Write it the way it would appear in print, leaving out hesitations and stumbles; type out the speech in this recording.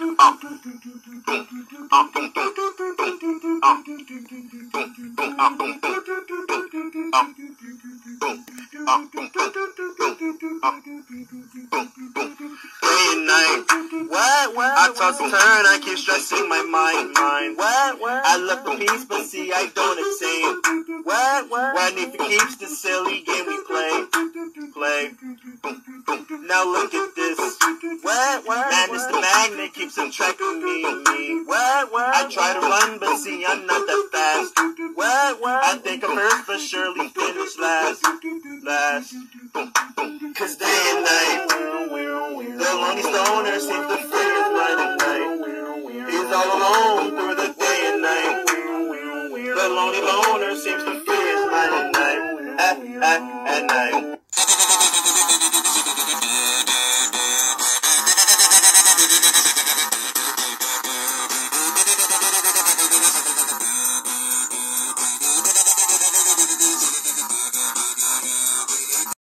and night. I toss and turn, I keep stressing my mind. I look for peace, but see I don't attain. When if it keeps the silly game we play. Now look at this. Man, it's the magnet keeps on tracking me. I try to run, but see I'm not that fast. I think I'm first, but surely finish last. Cause day and night, the lonely stoner seems to free his mind at night. He's all alone through the day and night. The lonely loner seems to free his mind at night. At night.